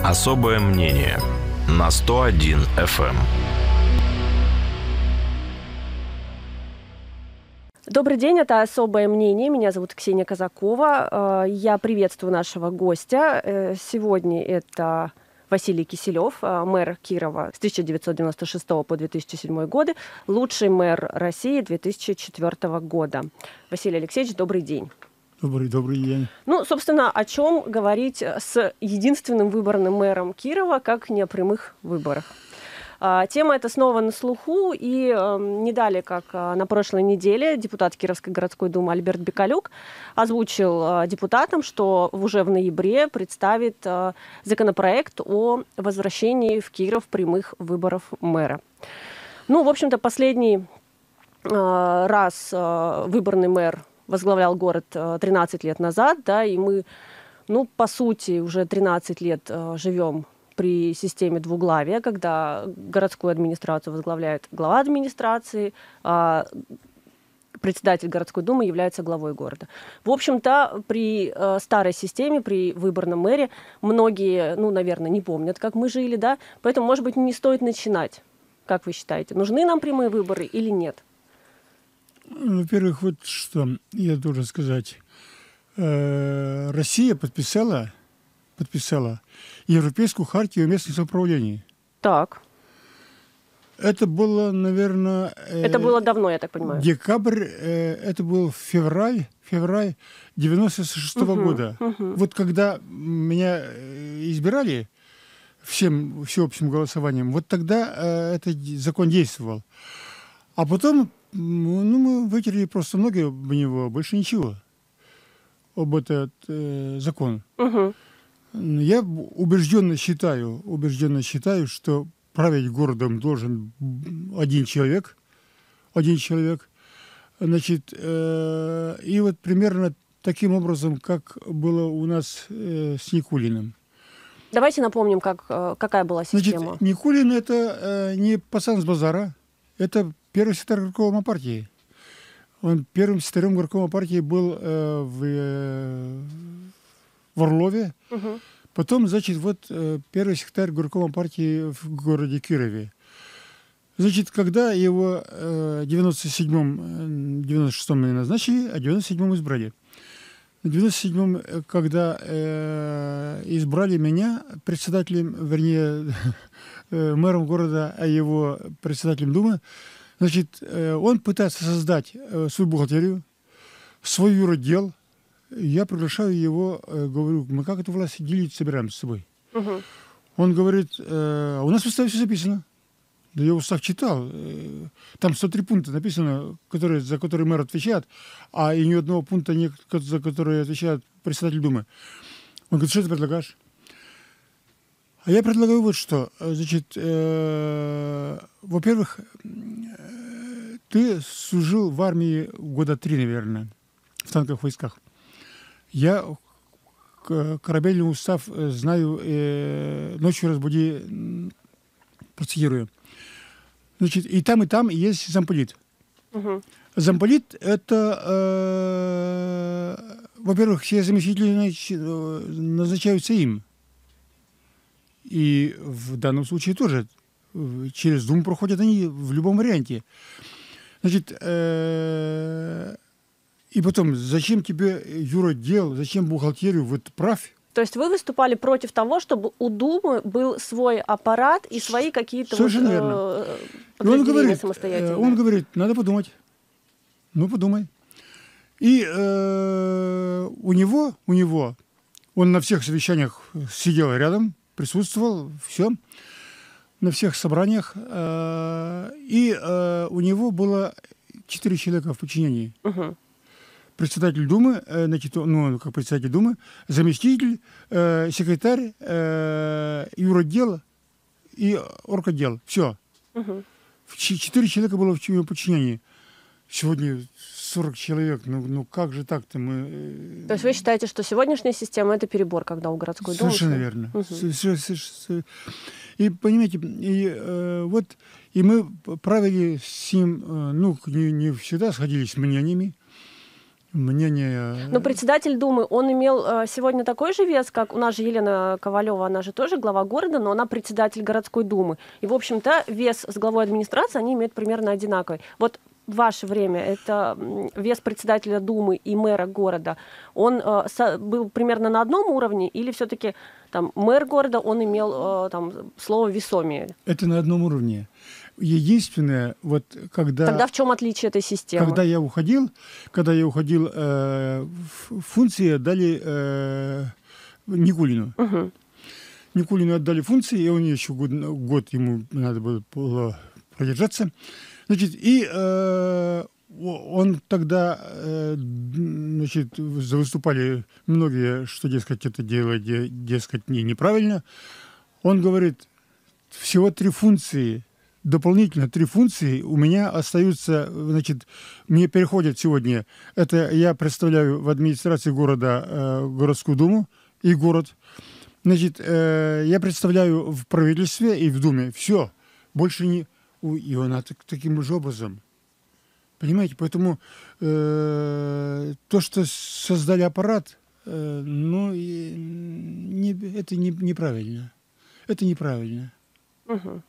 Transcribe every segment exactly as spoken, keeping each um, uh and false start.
Особое мнение на сто один эф эм. Добрый день, это «Особое мнение». Меня зовут Ксения Казакова. Я приветствую нашего гостя. Сегодня это Василий Киселев, мэр Кирова с тысяча девятьсот девяносто шестого по две тысячи седьмой годы, лучший мэр России две тысячи четвёртого года. Василий Алексеевич, добрый день. Добрый, добрый день. Ну, собственно, о чем говорить с единственным выборным мэром Кирова, как не о прямых выборах. Тема эта снова на слуху, и э, не далее, как э, на прошлой неделе, депутат Кировской городской думы Альберт Бекалюк озвучил э, депутатам, что уже в ноябре представит э, законопроект о возвращении в Киров прямых выборов мэра. Ну, в общем-то, последний э, раз э, выборный мэр возглавлял город э, тринадцать лет назад, да, и мы, ну, по сути, уже тринадцать лет э, живем при системе двуглавия, когда городскую администрацию возглавляет глава администрации, а председатель городской думы является главой города. В общем-то, при э, старой системе, при выборном мэре, многие, ну, наверное, не помнят, как мы жили, да, поэтому, может быть, не стоит начинать. Как вы считаете, нужны нам прямые выборы или нет? Во-первых, вот что я должен сказать. Э, Россия подписала подписала Европейскую хартию о местном самоуправлении. Так. Это было, наверное... Э, это было давно, я так понимаю. Декабрь, э, это был февраль, февраль девяносто шестого угу, года. Угу. Вот когда меня избирали всем всеобщим голосованием, вот тогда э, этот закон действовал. А потом, ну, мы вытерли просто ноги об него, больше ничего, об этот э, закон. Угу. Я убежденно считаю, убежденно считаю, что править городом должен один человек, один человек. Значит, э, и вот примерно таким образом, как было у нас э, с Никулиным. Давайте напомним, как, какая была система. Значит, Никулин это э, не пацан с базара, это первый секретарь горкома партии. Он первым секретарем горкома партии был э, в... Э, в Орлове. Угу. Потом, значит, вот первый секретарь горкома партии в городе Кирове. Значит, когда его в девяносто седьмом, девяносто шестом назначили, а в девяносто седьмом избрали. В девяносто седьмом, когда э, избрали меня председателем, вернее, мэром города, а его председателем думы, значит, э, он пытается создать э, свою бухгалтерию, свой юротдел. Я приглашаю его, говорю, мы как эту власть делить собираемся с собой. Угу. Он говорит, э, у нас в уставе все записано. Да я устав читал. Там сто три пункта написано, которые, за которые мэр отвечает, а и ни одного пункта, нет, за которые отвечает председатель думы. Он говорит, что ты предлагаешь? А я предлагаю вот что. Значит, э, во-первых, ты служил в армии года три, наверное, в танковых войсках. Я корабельный устав знаю, э, ночью разбуди, процитирую. Значит, и там, и там есть замполит. Угу. Замполит – это, э, во-первых, все заместители назначаются им. И в данном случае тоже через Думу проходят они в любом варианте. Значит, э, и потом, зачем тебе юротдел, зачем бухгалтерию, вот правь. То есть вы выступали против того, чтобы у Думы был свой аппарат и свои какие-то вот, э, подразделения самостоятельные? Он говорит, надо подумать. Ну, подумай. И э, у него, у него, он на всех совещаниях сидел рядом, присутствовал, все, на всех собраниях. Э, и э, у него было четыре человека в подчинении. Угу. Председатель Думы, значит, ну, как председатель Думы, заместитель, э, секретарь, э, юротдел и орготдел. Все. Угу. Четыре человека было в его подчинении. Сегодня сорок человек. Ну, ну как же так-то мы... То есть вы считаете, что сегодняшняя система – это перебор, когда у городской думы? Совершенно верно. Угу. И, понимаете, и, э, вот, и мы правили с ним, э, ну, не, не всегда сходились мнениями. мнение... Но председатель Думы, он имел э, сегодня такой же вес, как у нас же Елена Ковалева, она же тоже глава города, но она председатель городской думы. И, в общем-то, вес с главой администрации они имеют примерно одинаковый. Вот в ваше время это вес председателя Думы и мэра города, он э, со, был примерно на одном уровне, или все-таки там мэр города, он имел э, там слово весомее? Это на одном уровне. Единственное, вот когда... Тогда в чем отличие этой системы? Когда я уходил, когда я уходил, э, функции отдали э, Никулину. Угу. Никулину отдали функции, и он еще год, год ему надо было продержаться. Значит, и э, он тогда, э, значит, выступали многие, что, дескать, это дело, дескать, не, неправильно. Он говорит, всего три функции, дополнительно три функции у меня остаются, значит, мне переходят сегодня. Это я представляю в администрации города э, городскую думу и город. Значит, э, я представляю в правительстве и в думе. Все, больше не... И он так, таким же образом. Понимаете, поэтому э, то, что создали аппарат, э, ну, и, не, это не, неправильно. Это неправильно. Угу.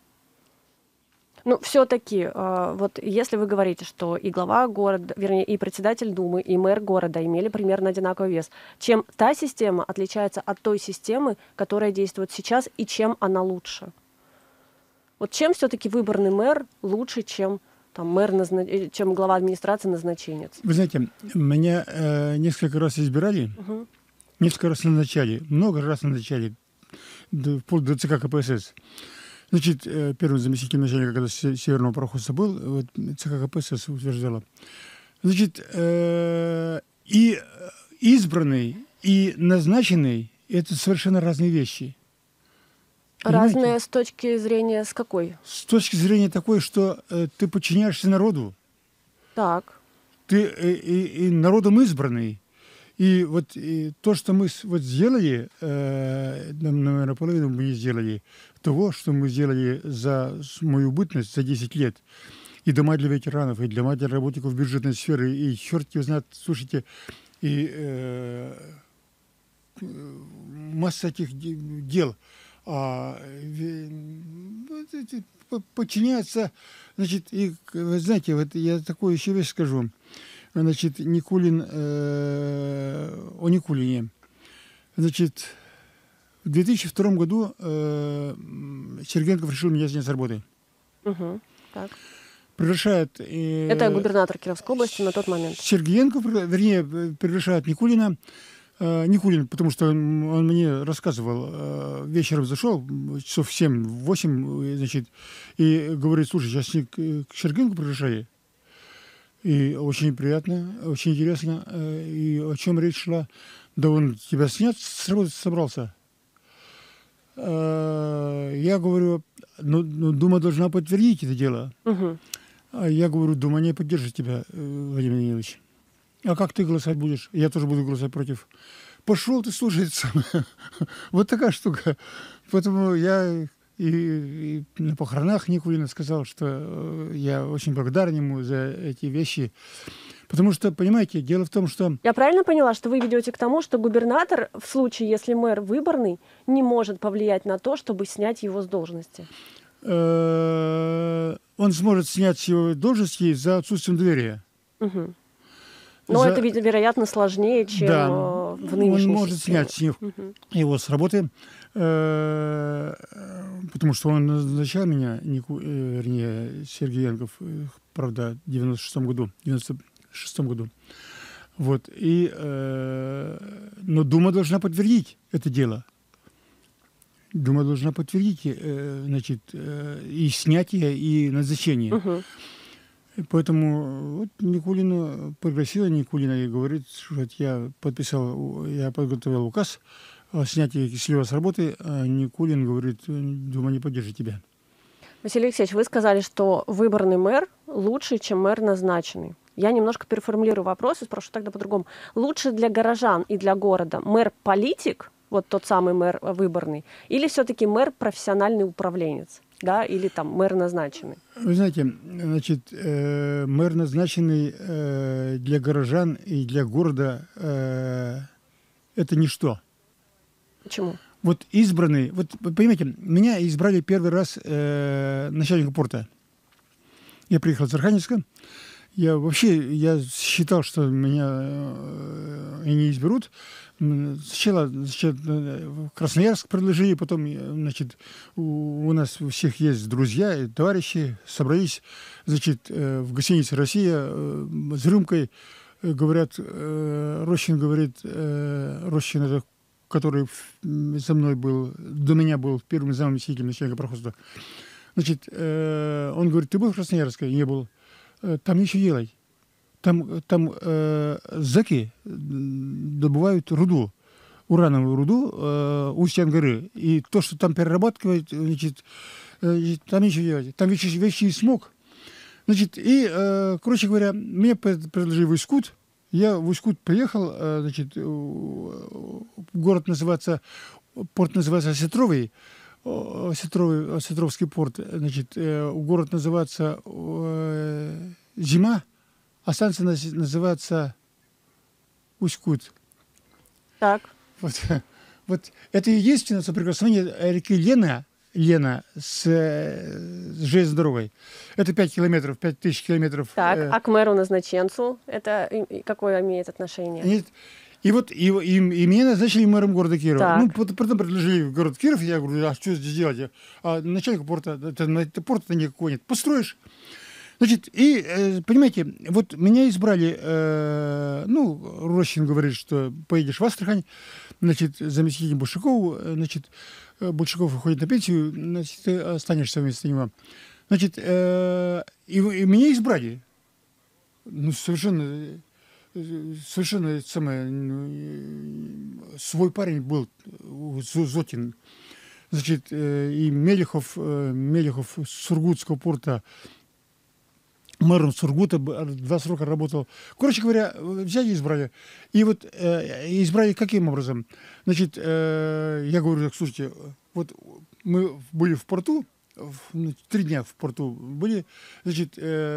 Ну, все-таки, э, вот если вы говорите, что и глава города, вернее, и председатель Думы, и мэр города имели примерно одинаковый вес, чем та система отличается от той системы, которая действует сейчас, и чем она лучше? Вот чем все-таки выборный мэр лучше, чем, там, мэр назна... чем глава администрации назначенец? Вы знаете, меня э, несколько раз избирали, угу. несколько раз назначали, много раз назначали, вплоть до ЦК КПСС. Значит, э, первым заместителем начальника, когда Северного пароходства был, вот, ЦК КПСС утверждала. Значит, э, и избранный, и назначенный – это совершенно разные вещи. Понимаете? Разные с точки зрения с какой? С точки зрения такой, что э, ты подчиняешься народу. Так. Ты э, и, и народом избранный. И вот и то, что мы вот сделали, э, наверное, половину мы не сделали того, что мы сделали за мою бытность, за десять лет. И дома для ветеранов, и для для работников бюджетной сферы, и черт его знает, слушайте, и э, масса этих дел. А, подчиняется, значит, и, вы знаете, вот я такую еще вещь скажу. Значит, Никулин, э, о Никулине. Значит, в две тысячи втором году э, Сергенков решил меня снять с работы. Угу, так. Приглашает... Э, Это губернатор Кировской области на тот момент. Сергенков, вернее, приглашает Никулина. Никулин, потому что он мне рассказывал, вечером зашел, часов в семь-восемь, значит, и говорит, слушай, сейчас к Сергенку приглашаю. И очень приятно, очень интересно. И о чем речь шла? Да он тебя снять с работы собрался. Я говорю, ну, ну Дума должна подтвердить это дело. Угу. Я говорю, Дума не поддержит тебя, Владимир Данилович. А как ты голосовать будешь? Я тоже буду голосовать против. Пошел ты, слушай, вот такая штука. Поэтому я и, и на похоронах Никулина сказал, что я очень благодарен ему за эти вещи. Потому что, понимаете, дело в том, что... Я правильно поняла, что вы ведете к тому, что губернатор, в случае, если мэр выборный, не может повлиять на то, чтобы снять его с должности? Он сможет снять его с должности за отсутствием доверия. Угу. Но за... это, вероятно, сложнее, чем да, в нынешней он может системе. снять угу. его с работы, э, потому что он назначал меня, Нику, э, вернее, Сергеенков, правда, в девяносто шестом году. девяносто шестом году. Вот. И, э, но Дума должна подтвердить это дело. Дума должна подтвердить э, значит, э, и снятие, и назначение. Угу. Поэтому вот Никулина пригласила Никулина и говорит, что я подписал, я подготовил указ о снятии Киселева с работы, а Никулин говорит, Дума не поддержит тебя. Василий Алексеевич, вы сказали, что выборный мэр лучше, чем мэр назначенный. Я немножко переформулирую вопрос и спрошу тогда по-другому. Лучше для горожан и для города мэр-политик, вот тот самый мэр выборный, или все-таки мэр-профессиональный управленец? да, или там мэр назначенный? Вы знаете, значит, э, мэр назначенный э, для горожан и для города э, это ничто. Почему? Вот избранный, вот вы понимаете, меня избрали первый раз э, начальником порта. Я приехал из Архангельска. Я вообще я считал, что меня э, и не изберут. Сначала, значит, в Красноярск предложили, потом, значит, у, у нас у всех есть друзья и товарищи, собрались, значит, э, в гостинице «Россия» э, с рюмкой, э, говорят, э, Рощин говорит, э, Рощин, это, который за мной был, до меня был первым заместителем начальника пароходства. Значит, э, он говорит, ты был в Красноярске? Не был. Там ничего делать. Там, там э, зэки добывают руду, урановую руду, э, устьян горы. И то, что там перерабатывают, значит, э, там ничего делать. Там вещи, вещи и смог. Значит, и, э, короче говоря, мне предложили в Искут. Я в Искут приехал, э, значит, город называется, порт называется Осетровый. Осетровый, Осетровский порт, значит, э, город называется э, Зима, а станция называется Усть-Кут. Так. Вот, вот это единственное соприкосновение реки Лена, Лена с, с железной дорогой. Это пять километров, пять тысяч километров. Так, э, а к мэру-назначенцу это какое имеет отношение? Нет. И вот и, и, и меня назначили мэром города Кирова. Так. Ну, потом, потом предложили в город Киров, я говорю, а что здесь делать? А начальник порта, это, это порта никакого нет. Построишь. Значит, и, э, понимаете, вот меня избрали, э, ну, Рощин говорит, что поедешь в Астрахань, значит, заместитель Большакову, значит, Большаков уходит на пенсию, значит, ты останешься вместо него. Значит, э, и, и меня избрали. Ну, совершенно... Совершенно самое, свой парень был, Зотин. Значит, и Мелехов, Мелехов с Сургутского порта, мэром Сургута, два срока работал. Короче говоря, взяли и избрали. И вот избрали каким образом? Значит, я говорю, так, слушайте, вот мы были в порту, три дня в порту были, значит,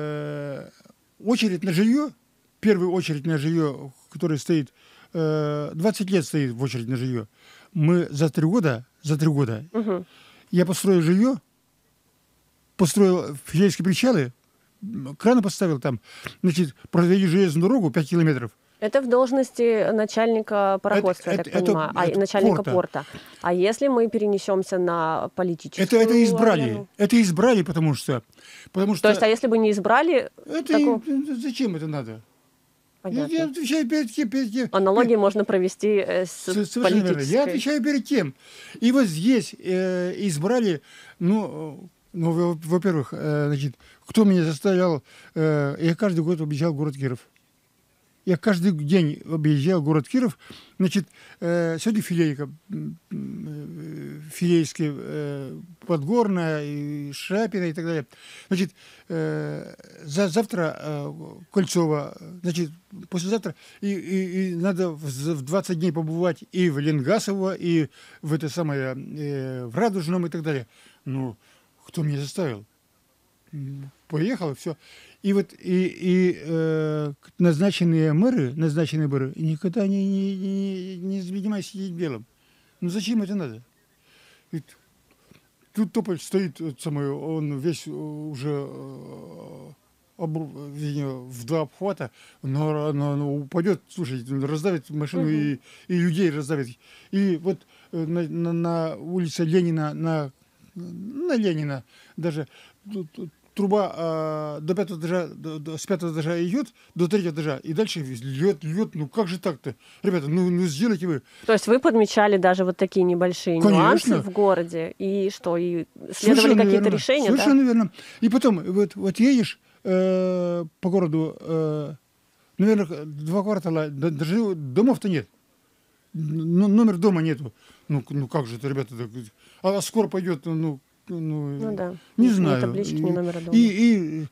очередь на жилье, первую очередь на жилье, которое стоит, двадцать лет стоит в очередь на жилье. Мы за три года, за три года, угу. я построил жилье, построил филейские причалы, краны поставил там, значит, провели железную дорогу пять километров. Это в должности начальника пароходства, это, я так это, понимаю, это, это а, начальника порта. порта. А если мы перенесемся на политическую... Это, это избрали. Арену? Это избрали, потому что... Потому что... То есть, а если бы не избрали... Это такого... Зачем это надо? Понятно. Я, я отвечаю перед тем, перед тем. Аналогии перед... можно провести с Совершенно политической. Верно. Я отвечаю перед тем. И вот здесь э, избрали, ну, ну во-первых, э, значит, кто меня заставлял, э, я каждый год объезжал город Киров. Я каждый день объезжал город Киров. Значит, э, сегодня филейка, филейская, э, Подгорная, и Шапина и так далее. Значит, э, за, завтра э, Кольцово, значит, послезавтра, и, и, и надо в, в двадцать дней побывать и в Ленгасово, и в это самое, э, в Радужном и так далее. Ну, кто меня заставил? Поехал, и все. И вот и, и э, назначенные мэры, назначенные мэры никогда не, не, не, не занимаются сидеть белым. Ну зачем это надо? Ведь тут Тополь стоит, самый, он весь уже э, обру, в два обхвата, но, но, но упадет, слушайте, раздавит машину угу. и, и людей раздавит. И вот на, на, на улице Ленина, на, на Ленина даже... Труба э, до пятого этажа, до, до, с пятого этажа идет, до третьего этажа, и дальше льет, льет. Ну как же так-то? Ребята, ну, ну сделайте вы. То есть вы подмечали даже вот такие небольшие Конечно. нюансы в городе, и что, и следовали какие-то решения, Совершенно да? верно. И потом, вот, вот едешь э, по городу, э, наверное, два квартала, даже домов-то нет. Ну, номер дома нету. Ну, ну как же это, ребята? Так, а скоро пойдет, ну, Ну, ну да, не ни знаю. таблички, ни номера дома. И, и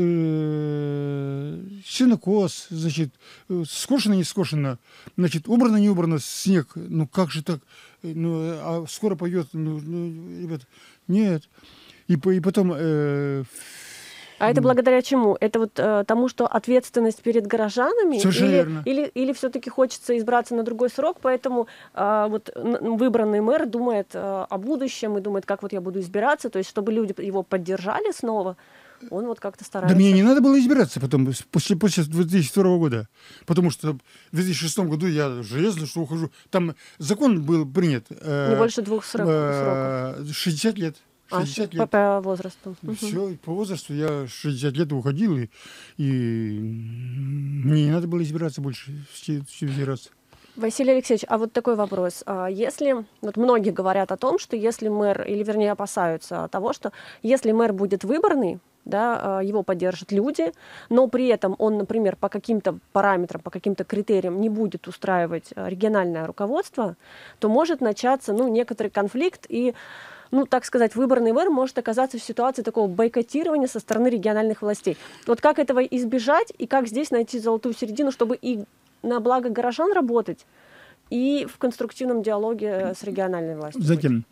э, сенокос, значит, скошено, не скошено, значит, убрано, не убрано, снег. Ну как же так? Ну, а скоро пойдет, ну, ну ребята, нет. И, и потом... Э, а это благодаря чему? Это вот э, тому, что ответственность перед горожанами? Совершенно или, верно. Или, или все-таки хочется избраться на другой срок, поэтому э, вот выбранный мэр думает э, о будущем и думает, как вот я буду избираться, то есть чтобы люди его поддержали снова, он вот как-то старается. Да мне не надо было избираться потом, после, после две тысячи второго года, потому что в две тысячи шестом году я железно, что ухожу. Там закон был принят. Э, не больше двух срок, э, сроков. шестьдесят лет. шестьдесят а, лет. По, по возрасту. Все, угу. По возрасту я шестьдесят лет уходил, и, и мне не надо было избираться больше в раз. Василий Алексеевич, а вот такой вопрос. Если, вот многие говорят о том, что если мэр, или вернее опасаются того, что если мэр будет выборный, да, его поддержат люди, но при этом он, например, по каким-то параметрам, по каким-то критериям не будет устраивать региональное руководство, то может начаться, ну, некоторый конфликт, и, ну, так сказать, выборный мэр может оказаться в ситуации такого бойкотирования со стороны региональных властей. Вот как этого избежать, и как здесь найти золотую середину, чтобы и на благо горожан работать, и в конструктивном диалоге с региональной властью? Затем,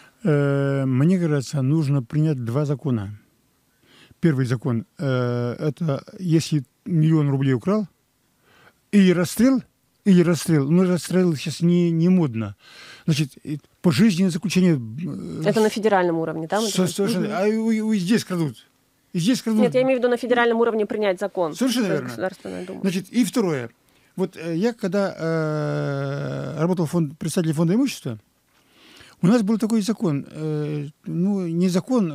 э, мне кажется, нужно принять два закона. Первый закон э, – это если миллион рублей украл, или расстрел, или расстрел. Ну, расстрел сейчас не, не модно. Значит, пожизненное заключение. Это на федеральном уровне, да? Совершенно. Угу. А и, и здесь крадут. И здесь крадут. Нет, я имею в виду на федеральном уровне принять закон. Совершенно верно. Государственная Дума. Значит, и второе. Вот я когда э, работал в фонд, представителем фонда имущества, у нас был такой закон, э, ну, не закон,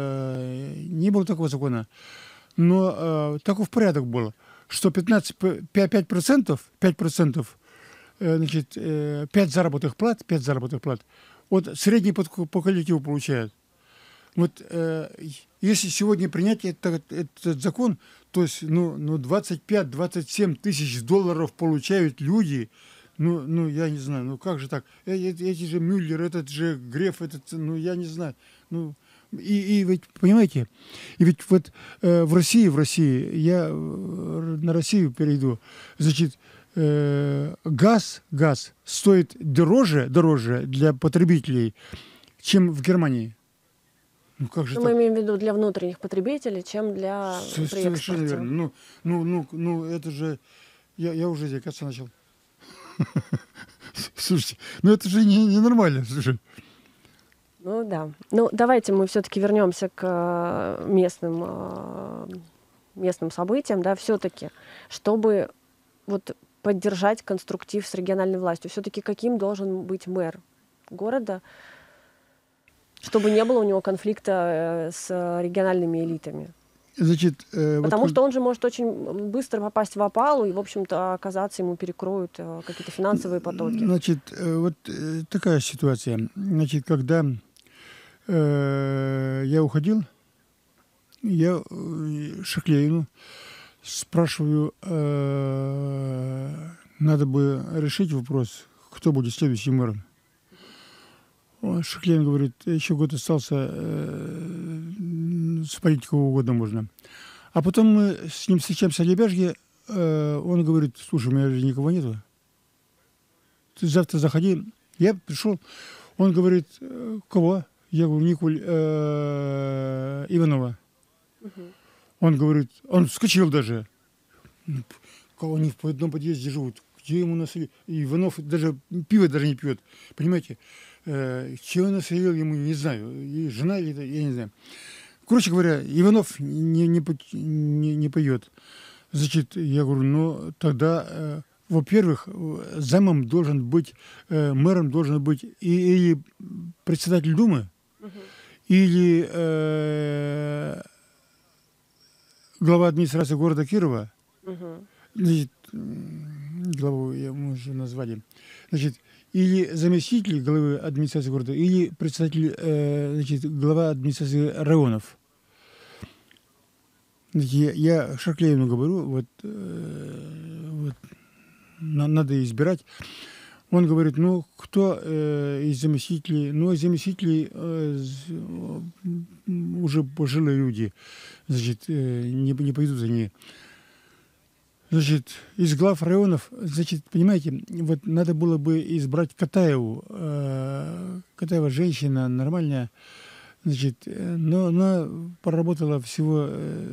э, не было такого закона, но э, такой порядок был, что пятнадцать, пять процентов, пять процентов, э, значит, э, пять заработных плат, пять заработных плат, вот средний по, по коллективу получают. Вот э, если сегодня принять этот, этот закон, то есть, ну, ну двадцать пять - двадцать семь тысяч долларов получают люди. Ну, ну, я не знаю, ну как же так? Эти, эти же Мюллер, этот же Греф, этот, ну, я не знаю. Ну, и, и ведь, понимаете, и ведь вот э, в России, в России, я на Россию перейду, значит, э, газ, газ стоит дороже, дороже для потребителей, чем в Германии. Ну, как же ну, мы имеем в виду для внутренних потребителей, чем для Совершенно верно. Ну, ну, ну, ну, это же, я, я уже заикаться начал. Слушайте, ну это же не, не нормально, слушай. Ну да. Ну давайте мы все-таки вернемся к местным, местным событиям, да, все-таки, чтобы вот поддержать конструктив с региональной властью. Все-таки каким должен быть мэр города, чтобы не было у него конфликта с региональными элитами? Значит, э, Потому вот, что он же может очень быстро попасть в опалу, и, в общем-то, оказаться, ему перекроют э, какие-то финансовые потоки. Значит, э, вот э, такая ситуация. Значит, когда э, я уходил, я э, Шаклеину спрашиваю, э, надо бы решить вопрос, кто будет следующим мэром. Шаклейн говорит, еще год остался, э, спалить кого угодно можно. А потом мы с ним встречаемся в Лебяжье, э, он говорит, слушай, у меня же никого нету. Ты завтра заходи. Я пришел, он говорит, кого? Я говорю, Николь э, Иванова. Угу. Он говорит, он вскочил даже. Кого они в одном подъезде живут? Где ему населили? Иванов даже пиво даже не пьет. Понимаете? Э, чего населил ему, не знаю. И жена или это, я не знаю. Короче говоря, Иванов не, не, не, не поет. Значит, я говорю, ну тогда, э, во-первых, замом должен быть, э, мэром должен быть и, или председатель Думы, угу. или э, глава администрации города Кирова. Угу. Значит, главу мы уже назвали. Значит, или заместитель главы администрации города, или председатель, э, значит, глава администрации районов. Значит, я, я Шаклеевну говорю, вот, э, вот на, надо избирать. Он говорит, ну, кто э, из заместителей, ну, заместителей э, уже пожилые люди, значит, э, не, не пойдут за ней. Значит, из глав районов, значит, понимаете, вот надо было бы избрать Катаеву. Э, Катаева женщина нормальная. Значит, но она поработала всего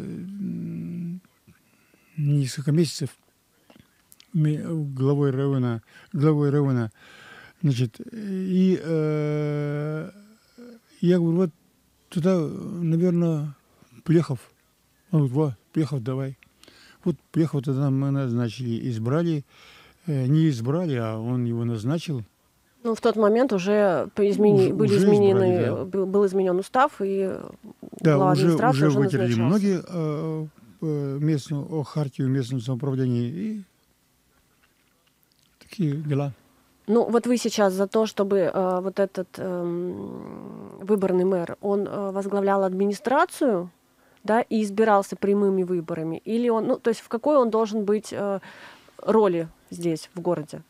несколько месяцев главой района, главой района. Значит, и э, я говорю, вот туда, наверное, Плехов. Он говорит, вот, Плехов, давай. Вот Плехов тогда мы назначили, избрали. Э, не избрали, а он его назначил. Ну, в тот момент уже, измени... уже были уже изменены, избрали, да. был изменен устав, и да, глава уже, администрации уже уже вытерли назначался. многие э, э, местную, о, хартию местного самоуправления и такие дела. Ну, вот вы сейчас за то, чтобы э, вот этот э, выборный мэр, он э, возглавлял администрацию, да, и избирался прямыми выборами, или он, ну, то есть в какой он должен быть э, роли здесь, в городе?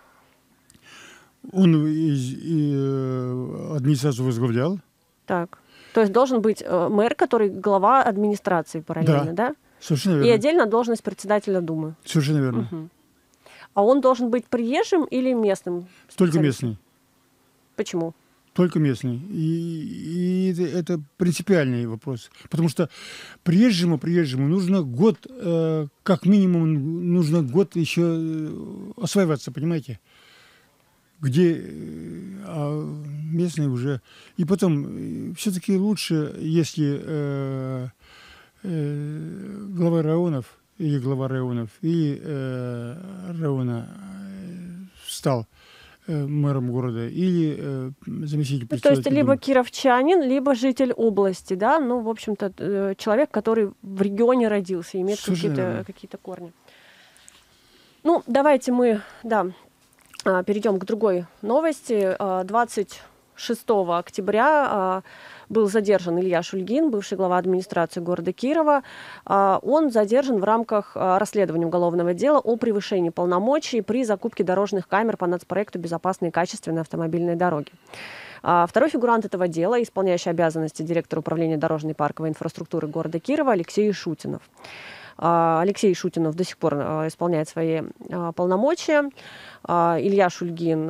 Он из, и, э, администрацию возглавлял. Так. То есть должен быть э, мэр, который глава администрации параллельно, да? Да, совершенно верно. И отдельно должность председателя Думы. Совершенно верно. Угу. А он должен быть приезжим или местным? Только местный. Почему? Только местный. И, и это, это принципиальный вопрос. Потому что приезжему, приезжему нужно год, э, как минимум, нужно год еще осваиваться, понимаете? Где а местные уже... И потом, все-таки лучше, если э, э, глава районов, или глава районов, или э, района стал э, мэром города, или э, заместитель Ну, то есть председателя либо Думы. кировчанин, либо житель области, да? Ну, в общем-то, э, человек, который в регионе родился, имеет какие-то, какие-то корни. Ну, давайте мы, да, перейдем к другой новости. двадцать шестого октября был задержан Илья Шульгин, бывший глава администрации города Кирова. Он задержан в рамках расследования уголовного дела о превышении полномочий при закупке дорожных камер по нацпроекту «Безопасные и качественные автомобильные дороги». Второй фигурант этого дела, исполняющий обязанности директора управления дорожной и парковой инфраструктуры города Кирова Алексей Шутинов. Алексей Шутинов до сих пор исполняет свои полномочия. Илья Шульгин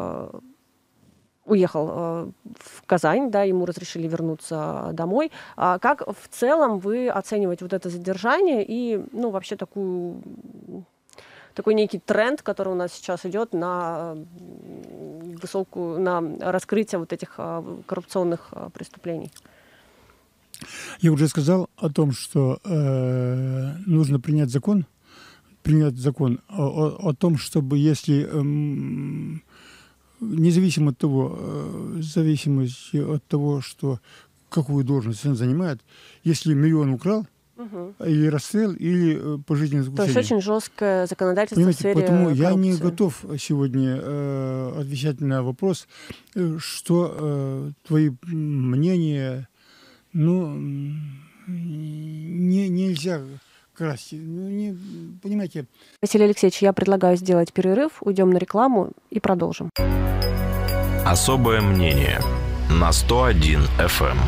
уехал в Казань, да, ему разрешили вернуться домой. Как в целом вы оцениваете вот это задержание и, ну, вообще такую, такой некий тренд, который у нас сейчас идет на высокую, на раскрытие вот этих коррупционных преступлений? Я уже сказал о том, что э, нужно принять закон, принять закон о, о, о том, чтобы если э, независимо от того, э, в зависимости от того, что какую должность он занимает, если миллион украл, угу. или расстрел, или э, пожизненное заключение. То есть очень жесткое законодательство. Понимаете, в сфере поэтому коррупции. Я не готов сегодня э, отвечать на вопрос, э, что э, твои мнения. Ну, не, нельзя красть. Ну, не, понимаете. Василий Алексеевич, я предлагаю сделать перерыв, уйдем на рекламу и продолжим. Особое мнение на сто один эф эм.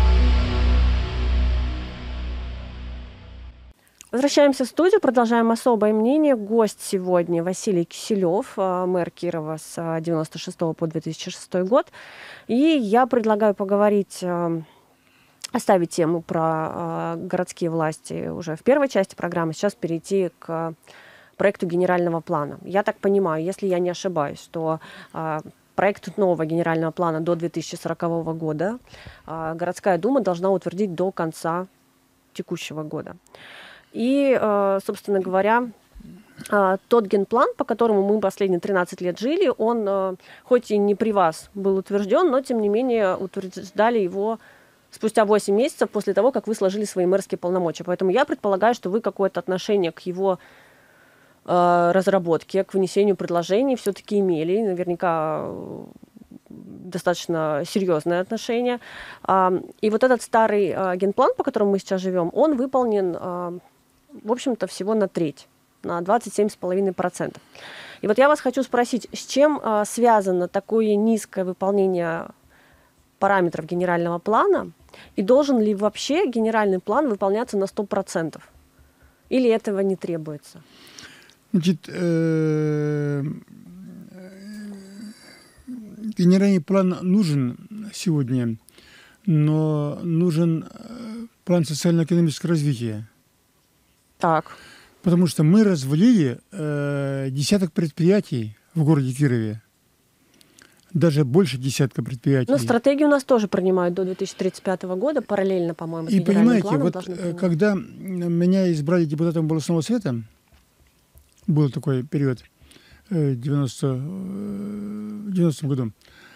Возвращаемся в студию, продолжаем особое мнение. Гость сегодня Василий Киселев, мэр Кирова с девяносто шестого по две тысячи шестой год. И я предлагаю поговорить... оставить тему про э, городские власти уже в первой части программы, сейчас перейти к проекту генерального плана. Я так понимаю, если я не ошибаюсь, что э, проект нового генерального плана до две тысячи сорокового года э, городская дума должна утвердить до конца текущего года. И, э, собственно говоря, э, тот генплан, по которому мы последние тринадцать лет жили, он э, хоть и не при вас был утвержден, но тем не менее утверждали его спустя восемь месяцев после того, как вы сложили свои мэрские полномочия. Поэтому я предполагаю, что вы какое-то отношение к его э, разработке, к внесению предложений все-таки имели. Наверняка э, достаточно серьезное отношение. Э, и вот этот старый э, генплан, по которому мы сейчас живем, он выполнен, э, в общем-то, всего на треть, на двадцать семь целых пять десятых процента. И вот я вас хочу спросить, с чем э, связано такое низкое выполнение параметров генерального плана, и должен ли вообще генеральный план выполняться на сто процентов? Или этого не требуется? Значит, э, генеральный план нужен сегодня, но нужен план социально-экономического развития. Так. Потому что мы развалили э, десяток предприятий в городе Кирове. Даже больше десятка предприятий. Ну, стратегию у нас тоже принимают до две тысячи тридцать пятого года, параллельно, по-моему, с И федеральным понимаете, планом вот должны э, принимать. когда меня избрали депутатом областного совета, был такой период э, в девяностом году,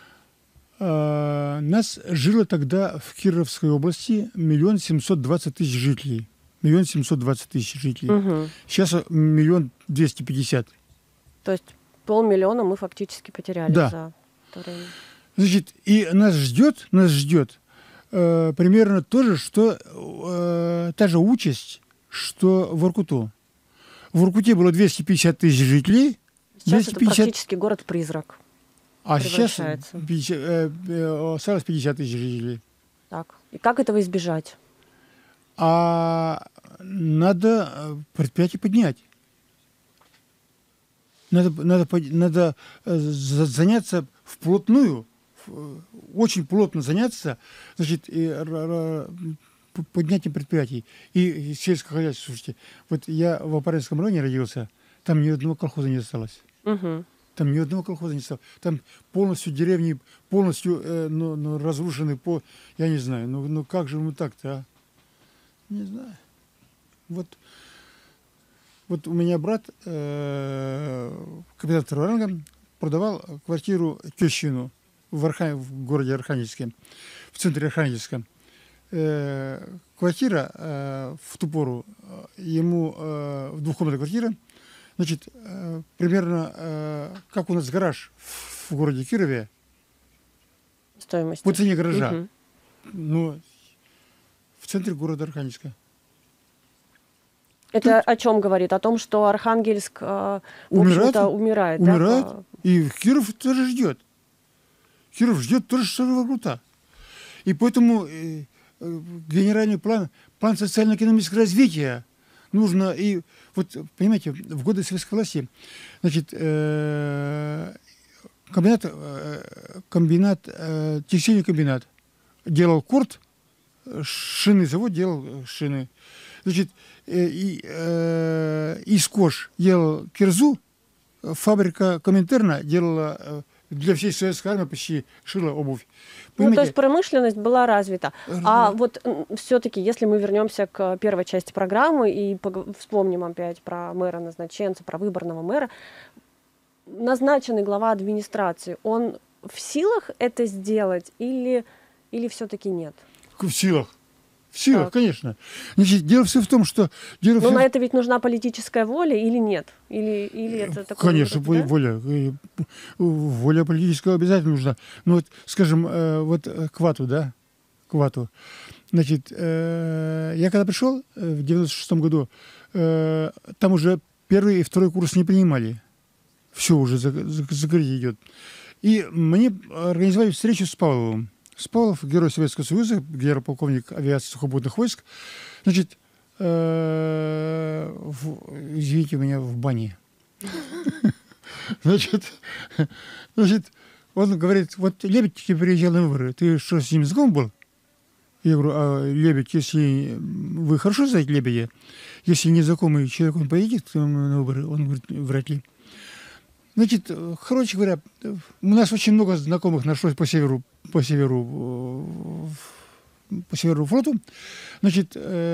э, нас жило тогда в Кировской области миллион семьсот двадцать тысяч жителей. Миллион семьсот двадцать тысяч жителей. Угу. Сейчас миллион двести пятьдесят. То есть полмиллиона мы фактически потеряли Да. за то время. Значит, и нас ждет, нас ждет э, примерно то же, что э, та же участь, что в Воркуту. В Воркуте было двести пятьдесят тысяч жителей. Сейчас двести это пятьдесят, практически город-призрак. а сейчас превращается. пятьдесят, э, э, осталось пятьдесят тысяч жителей. Так. И как этого избежать? А надо э, предприятие поднять. Надо, надо, под- надо э, за- заняться вплотную, в- очень плотно заняться, значит, и, р- р- п- поднятием предприятий. И, и сельское хозяйство, слушайте, вот я в Апаринском районе родился, там ни одного колхоза не осталось. Угу. Там ни одного колхоза не осталось. Там полностью деревни, полностью э, ну, ну, разрушены по... Я не знаю, ну, ну как же мы так-то, а? Не знаю. Вот, вот у меня брат, э, капитан второго ранга, продавал квартиру тещину в, Арха... в городе Архангельске, в центре Архангельска. Э, квартира э, в ту пору, э, ему э, двухкомнатная квартира, значит, э, примерно э, как у нас гараж в, в городе Кирове, Стоимость. по цене гаража, Мгм. но в центре города Архангельска. Это о чем говорит? О том, что Архангельск, э, в Умирает, общем-то, умирает. умирает. Да? по- И Киров тоже ждет. Киров ждет тоже, что Воркута. И поэтому э, э, генеральный план, план социально-экономического развития нужно. И вот, понимаете, в годы советской власти, значит, э, комбинат, э, комбинат э, текстильный комбинат делал корт, э, шинный завод делал э, шины. Значит, э, и, э, Искош делал кирзу, фабрика Коминтерна делала э, для всей советской армии почти шила обувь. Ну, то Понимаете? есть промышленность была развита. Р- А вот все-таки, если мы вернемся к первой части программы и пог- вспомним опять про мэра назначенца, про выборного мэра, назначенный глава администрации, он в силах это сделать или, или все-таки нет? В силах. В силах, Так. конечно. Значит, дело все в том, что... Дело Но всё- на это ведь нужна политическая воля или нет? Или, или это такое... Конечно, вроде, да? воля. э, Воля политическая обязательно нужна. Ну вот, скажем, э, вот э, к ВАТу, да? К ВАТу. Значит, э, я когда пришел э, в девяносто шестом году, э, там уже первый и второй курс не принимали. Все уже зак- зак- закрытие идет. И мне организовали встречу с Павловым. С Павлов, герой Советского Союза, генерал-полковник авиации сухопутных войск. Значит, э, в- извините меня, в бане. Значит, значит, он говорит, вот Лебедь тебе приезжал на выборы, ты что, с ним знаком был? Я говорю, а Лебедь, если вы хорошо знаете Лебедя, если незнакомый человек, он поедет к вам на выборы? Он говорит, вряд ли. Значит, короче говоря, у нас очень много знакомых нашлось по северу, по северу, э, по северу флоту. Значит,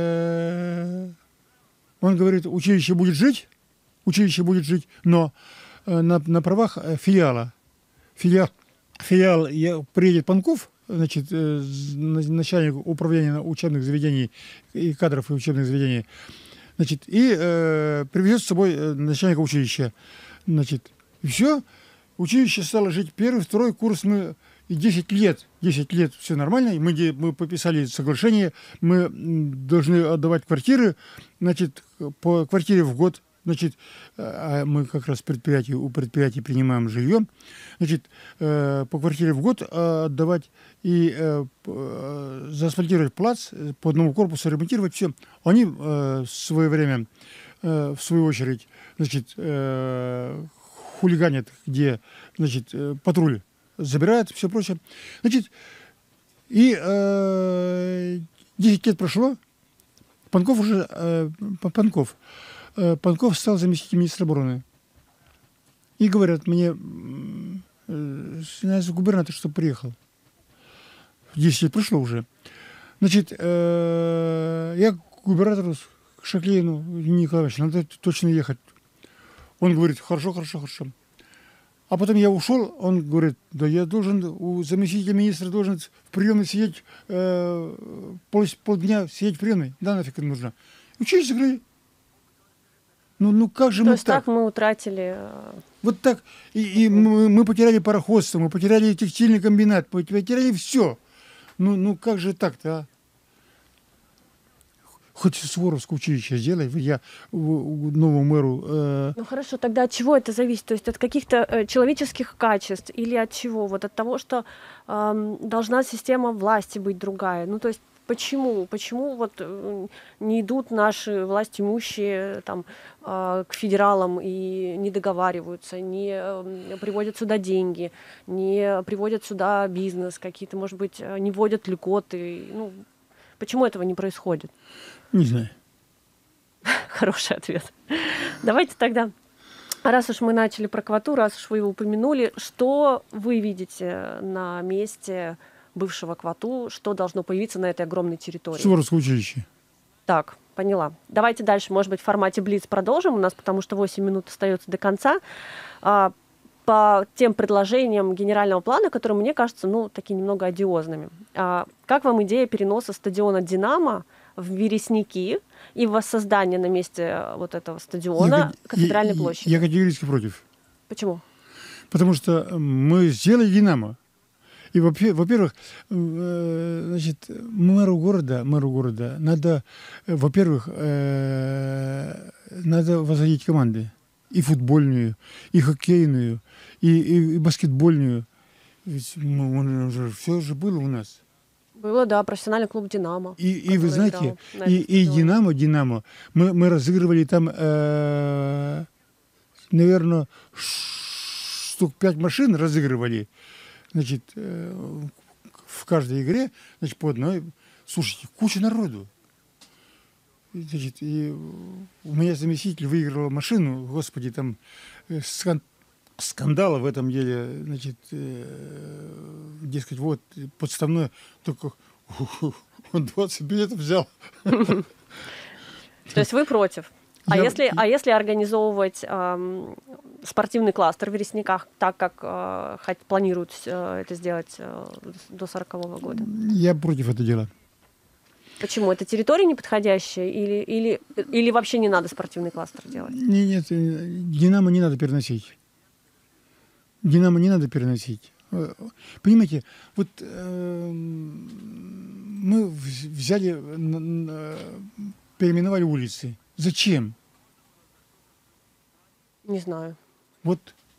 э, он говорит, училище будет жить, училище будет жить, но э, на, на правах э, филиала. Филиал, филиал я, приедет Панков, значит, э, з- начальник управления учебных заведений и кадров и учебных заведений, значит, и э, привезет с собой э, начальника училища. Значит, и все. Училище стало жить первый, второй курс мы и десять лет, десять лет все нормально. И мы, де- мы подписали соглашение, мы м, должны отдавать квартиры, значит, по квартире в год. Значит, а мы как раз предприятие, у предприятий принимаем жилье. Значит, э, по квартире в год э, отдавать и э, п- э, заасфальтировать плац, э, по одному корпусу ремонтировать все. Они э, в свое время, э, в свою очередь, значит, э, хулиганят, где, значит, э, патруль забирает, все прочее. Значит, И э, десять лет прошло, Панков уже, э, Панков, э, Панков стал заместителем министра обороны. И говорят мне, э, губернатор, что приехал. десять лет прошло уже. Значит, э, я к губернатору Шаклеину Николаевичу, надо точно ехать. Он говорит, хорошо, хорошо, хорошо. А потом я ушел, он говорит, да я должен, у заместителя министра должен в приемной сидеть, э, пол, полдня сидеть в приемной. Да, нафиг это нужно. Учись закрыли. Ну, ну как же То мы есть так? так мы утратили... Вот так. И, и мы, мы потеряли пароходство, мы потеряли текстильный комбинат, потеряли все. Ну, ну как же так-то, а? Хоть Суворовское училище сделай, я новому мэру... Э... Ну хорошо, тогда от чего это зависит? То есть от каких-то э, человеческих качеств или от чего? Вот от того, что э, должна система власти быть другая. Ну то есть почему? Почему вот э, не идут наши властимущие там, э, к федералам и не договариваются, не э, приводят сюда деньги, не приводят сюда бизнес какие-то, может быть, не вводят льготы? Ну, почему этого не происходит? Не знаю. Хороший ответ. Давайте тогда, раз уж мы начали про Квату, раз уж вы его упомянули, что вы видите на месте бывшего Квату, что должно появиться на этой огромной территории? Суворовское училище. Так, поняла. Давайте дальше, может быть, в формате Блиц продолжим у нас, потому что восемь минут остается до конца. По тем предложениям генерального плана, которые, мне кажутся, ну, такие немного одиозными. Как вам идея переноса стадиона «Динамо» в Вересники и воссоздание на месте вот этого стадиона я, Кафедральной я, площади? Я категорически против. Почему? Потому что мы сделали «Динамо». И, во-первых, значит, мэру города, мэру города надо, во-первых, надо возводить команды. И футбольную, и хоккейную, и, и, и баскетбольную. Ведь ну, уже, все же было у нас. Было, да, профессиональный клуб «Динамо». И, и вы знаете, и, и «Динамо», «Динамо», мы, мы разыгрывали там, э, наверное, штук пять машин разыгрывали, значит, э, в каждой игре, значит, по одной. Слушайте, куча народу. Значит, и у меня заместитель выиграл машину, господи, там скан скандала в этом деле, значит, э, дескать, вот, подставное, только он двадцать билетов взял. То есть вы против? А, я... если, а если организовывать э, спортивный кластер в Вересниках, так как э, хоть планируют э, это сделать э, до сорокового года? Я против этого дела. Почему? Это территория неподходящая или, или, или вообще не надо спортивный кластер делать? Нет, нет, «Динамо» не надо переносить. «Динамо» не надо переносить. Понимаете, вот э, мы взяли, э, переименовали улицы. Зачем? Не знаю. Вот.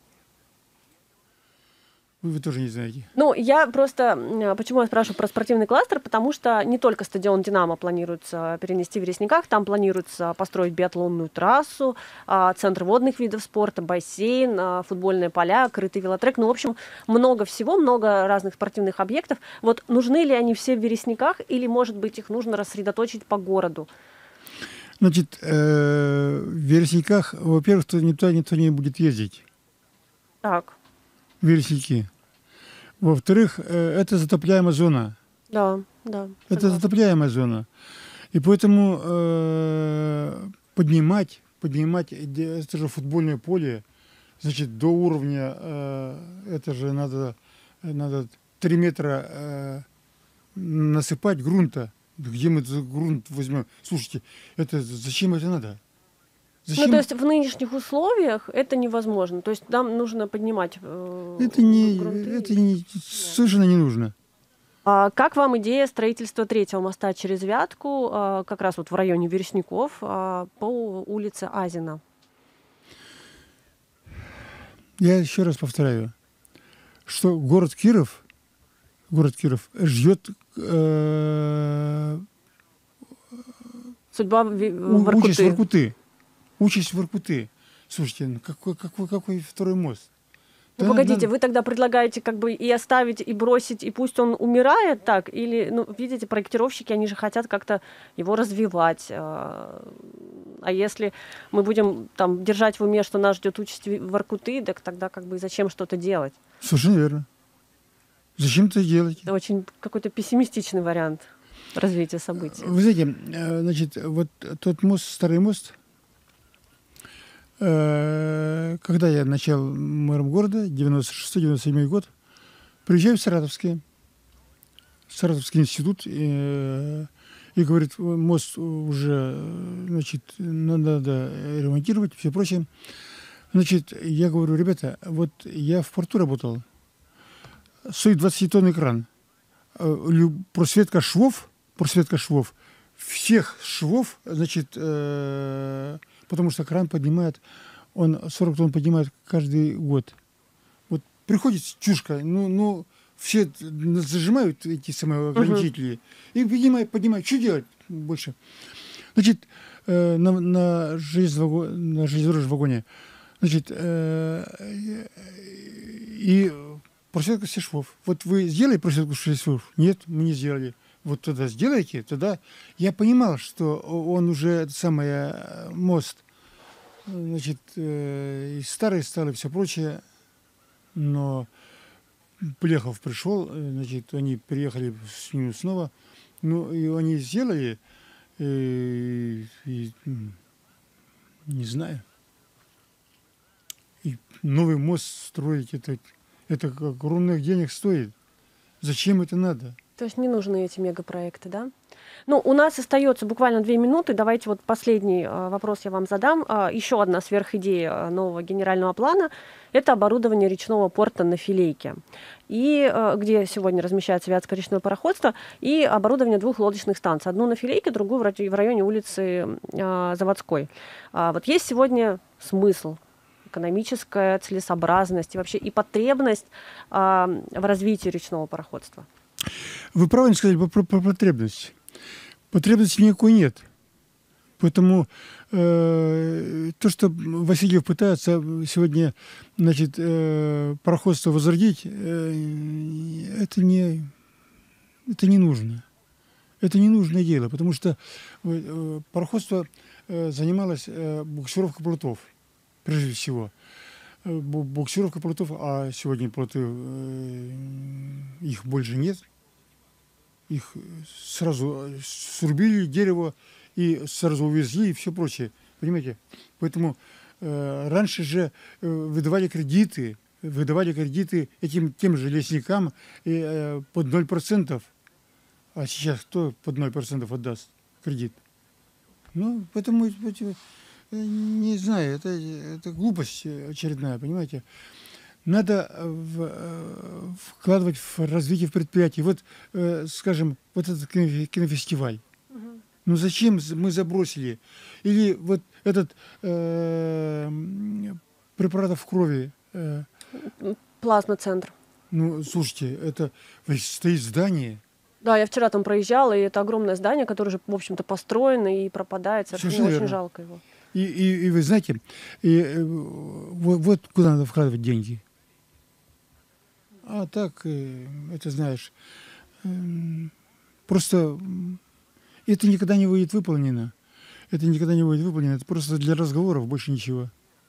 Вы, вы тоже не знаете. Ну, я просто... Почему я спрашиваю про спортивный кластер? Потому что не только стадион «Динамо» планируется перенести в Вересниках, там планируется построить биатлонную трассу, центр водных видов спорта, бассейн, футбольные поля, крытый велотрек. Ну, в общем, много всего, много разных спортивных объектов. Вот нужны ли они все в Вересниках или, может быть, их нужно рассредоточить по городу? Значит, э, в Вересниках, во-первых, никто, никто не будет ездить. Так. Вересники. Во-вторых, это затопляемая зона. Да, да. Это согласна. Затопляемая зона. И поэтому э, поднимать, поднимать это же футбольное поле, значит, до уровня, э, это же надо, надо три метра э, насыпать грунта. Где мы этот грунт возьмем? Слушайте, это зачем это надо? Зачем? Ну, то есть в нынешних условиях это невозможно. То есть нам нужно поднимать э, это не, грунты. Это не, совершенно не нужно. А как вам идея строительства третьего моста через Вятку, а, как раз вот в районе Вересников, а, по улице Азина? Я еще раз повторяю, что город Киров, город Киров ждет э, судьба Воркуты. Участь Воркуты. Участь Воркуты. Слушайте, ну какой, какой, какой второй мост? Ну, Да, погодите, да. вы тогда предлагаете как бы и оставить, и бросить, и пусть он умирает так? Или, ну, видите, проектировщики, они же хотят как-то его развивать. А а если мы будем там держать в уме, что нас ждет участь в Воркуты, так тогда как бы зачем что-то делать? Совершенно верно. Зачем это делать? Это очень какой-то пессимистичный вариант развития событий. Вы знаете, э, значит, вот тот мост, старый мост, э, когда я начал мэром города, девяносто шестой девяносто седьмой год, приезжаю в Саратовский, Саратовский институт, э, и говорит, мост уже, значит, надо ремонтировать, все прочее. Значит, я говорю, ребята, вот я в порту работал, стоит двадцать тонн экран, просветка швов, просветка швов, всех швов, значит, э, потому что кран поднимает, он сорок тонн поднимает каждый год. Вот приходит чушка, ну, ну, все зажимают эти самые ограничители, uh-huh. и поднимают, поднимают. Что делать больше? Значит, э, на, на, железнодорожном, на железнодорожном вагоне, значит, э, и просветка всех швов. Вот вы сделали просветку всех швов? Нет, мы не сделали. Вот тогда сделайте, тогда я понимал, что он уже, это самое, мост, значит, э, и старый стал, и все прочее, но Плехов пришел, значит, они приехали с ним снова, ну, и они сделали, и, и, не знаю, и новый мост строить, это, это огромных денег стоит. Зачем это надо? То есть не нужны эти мегапроекты, да? Ну, у нас остается буквально две минуты. Давайте вот последний а, вопрос я вам задам. А, еще одна сверхидея нового генерального плана – это оборудование речного порта на Филейке, и, а, где сегодня размещается Вятское речное пароходство, и оборудование двух лодочных станций. Одну на Филейке, другую в районе улицы а, Заводской. А, вот есть сегодня смысл, экономическая целесообразность и вообще и потребность а, в развитии речного пароходства? Вы правильно сказали про, про потребность. Потребности никакой нет. Поэтому э, то, что Васильев пытается сегодня, значит, э, пароходство возродить, э, это, не, это не нужно. Это не нужное дело, потому что э, пароходство э, занималось э, буксировкой плотов, прежде всего. Буксировка плотов, а сегодня плоты, э, их больше нет. Их сразу срубили дерево и сразу увезли и все прочее. Понимаете? Поэтому э, раньше же э, выдавали кредиты, выдавали кредиты этим тем же лесникам и, э, под ноль процентов. А сейчас кто под ноль процентов отдаст кредит? Ну, поэтому, не знаю, это, это глупость очередная, понимаете? Надо в, вкладывать в развитие предприятий. Вот, э, скажем, вот этот кинофестиваль. Uh-huh. Ну зачем мы забросили? Или вот этот э, препаратов в крови. Э, Плазма-центр. Ну, слушайте, это стоит здание. Да, я вчера там проезжала, и это огромное здание, которое уже, в общем-то, построено и пропадает. Совершенно очень жалко его. И, и, и вы знаете, и, вот, вот куда надо вкладывать деньги. А так, это знаешь, просто это никогда не будет выполнено. Это никогда не будет выполнено. Это просто для разговоров, больше ничего.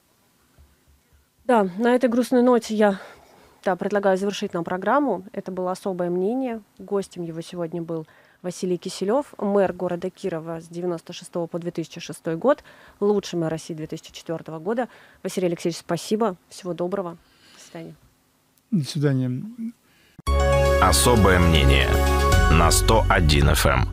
Да, на этой грустной ноте я да, предлагаю завершить нам программу. Это было «Особое мнение». Гостем его сегодня был Василий Киселев, мэр города Кирова с девяносто шестого по две тысячи шестой год, лучший мэр России две тысячи четвёртого года. Василий Алексеевич, спасибо. Всего доброго. До свидания. До свидания. Особое мнение на сто один эф эм.